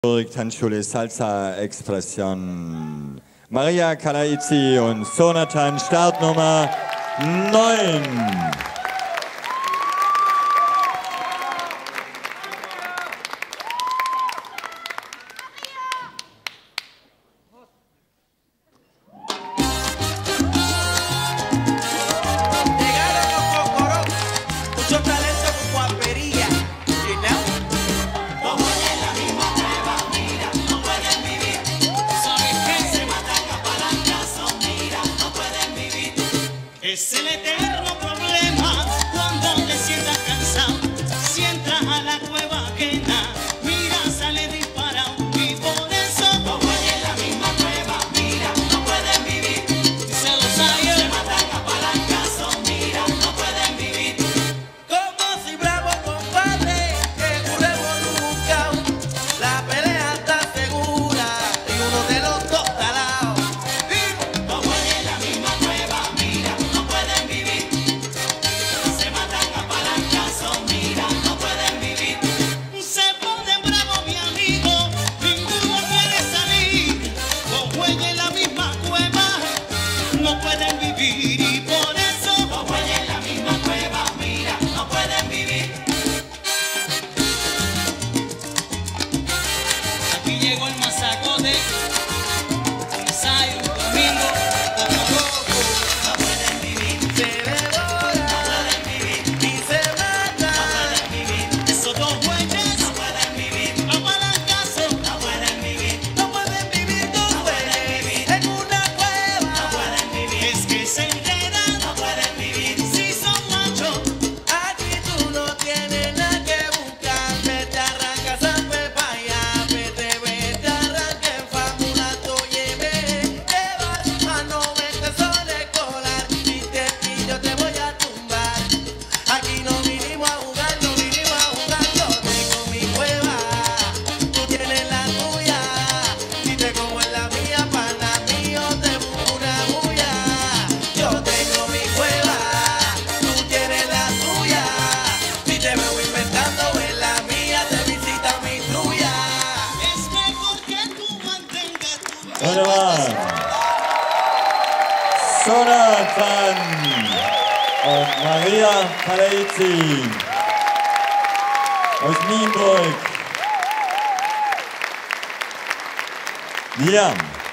Tanzschule Salsa Expression. Maria Kalaizi und Sonatan, Startnummer 9. Es el eterno problema cuando te sientas cansado. Si entras a la cueva ajena, mira, sale disparado. Y por eso como en la misma cueva, mira, no pueden vivir. Se los hay, se matan a palancazos, mira, no pueden vivir. Como si bravo compadre, que revolucao. La pelea está segura y uno de los dos está lao. Como en la misma cueva, mira, no pueden vivir. Se matan a palancazos, mira, no pueden vivir. Se ponen bravos, mi amigo, ninguno quiere salir. Como en la misma cueva, no pueden vivir. Y por eso, como en la misma cueva, mira, no pueden vivir. Aquí llegó el masacote, ensayo, domingo, como loco. No pueden vivir, Se devora, no pueden vivir, y se mata. no pueden vivir. Esos dos güeyes no pueden vivir, a palancazo no pueden vivir, No pueden vivir dos güeyes en una no cueva. pueden vivir. Es que se enredan, no pueden vivir. Si son machos, Aquí tú no tienes nada que buscar. Vete, arranca, zampe pa' allá. Vete, arranca en famulato, lleve. Te vas a 90 soles escolar. Y yo te voy a tumbar. Aquí no vinimos a jugar, no vinimos a jugar. Yo tengo mi cueva, tú tienes la tuya. Si te como en la mía, pana mío, te busco una bulla. Yo tengo mi cueva, tú tienes la tuya. Si te veo inventando en la mía, te visita mi trulla. es mejor que tú mantengas tu Wunderbar. Sonatan und Maria Kalaizi aus Nienburg. Ja.